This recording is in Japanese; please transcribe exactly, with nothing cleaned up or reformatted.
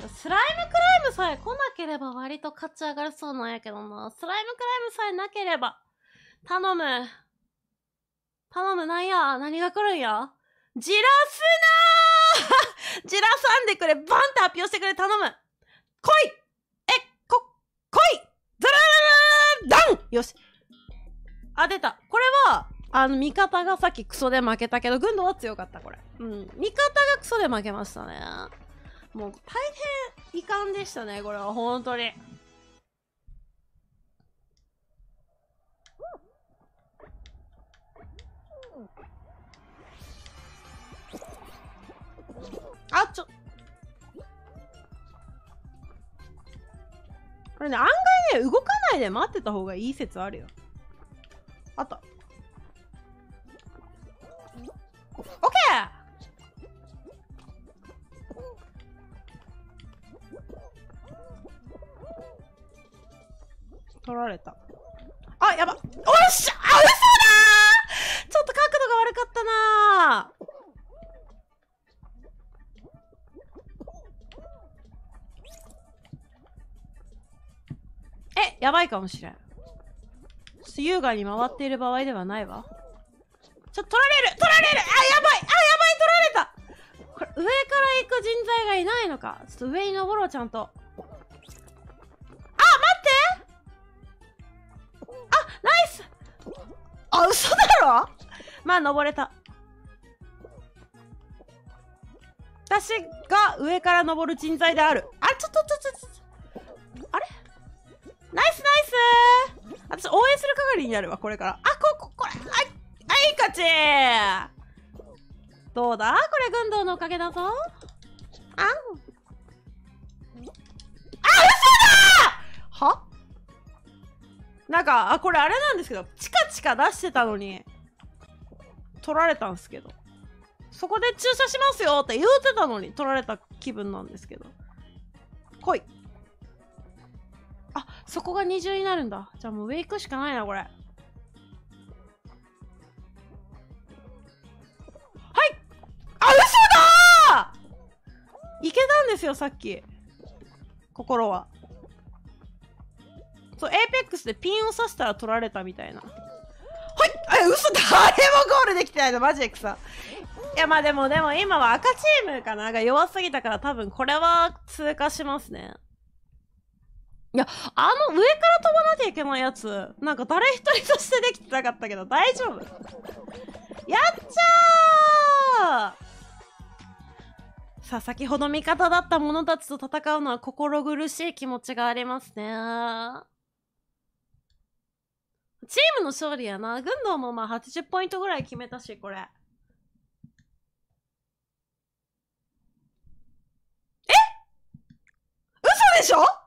スライムクライムさえ来なければ割と勝ち上がりそうなんやけどな。スライムクライムさえなければ。頼む。頼む、なんや何が来るんやじらすなーじらさんでくれバンって発表してくれ頼む来いえ、こ、来いザララララダンよし。あ、出た。これは、あの、味方がさっきクソで負けたけど、軍道は強かった、これ。うん。味方がクソで負けましたね。もう、大変遺憾でしたね、これは、本当に。あ、ちょ。これね、案外ね、動かないで待ってた方がいい説あるよ。あった。オッケー取られた。あ、やば。おっしゃあ、嘘だーちょっと角度が悪かったなー。え、やばいかもしれん。ちょっと優雅に回っている場合ではないわ。ちょっと取られる取られるあ、やばいあ、やばい取られたこれ、上から行く人材がいないのか。ちょっと上に登ろう、ちゃんと。あ、待ってあ、ナイスあ、嘘だろまあ、登れた。私が上から登る人材である。あ、ちょっと、ちょっと、ちょっと。あれナイスナイス私、応援する係になるわ、これから。あ、こ、こ、これ。はい、はい、勝ちどうだこれ、軍道のおかげだぞ。あん。あ、嘘だはなんか、あ、これあれなんですけど、チカチカ出してたのに、取られたんですけど。そこで駐車しますよって言うてたのに、取られた気分なんですけど。来い。あ、そこが二重になるんだ。じゃあもう上行くしかないな、これ。はいあ、嘘だーいけたんですよ、さっき。心は。そう、エーペックスでピンを刺したら取られたみたいな。はいえ、嘘誰もゴールできてないの、マジで草。いや、まあでも、でも今は赤チームかなが弱すぎたから多分これは通過しますね。いや、あの上から飛ばなきゃいけないやつ、なんか誰一人としてできてなかったけど大丈夫やっちゃーさあ、先ほど味方だった者たちと戦うのは心苦しい気持ちがありますね。チームの勝利やな。軍道もまあはちじゅっポイントぐらい決めたし、これ。え嘘でしょ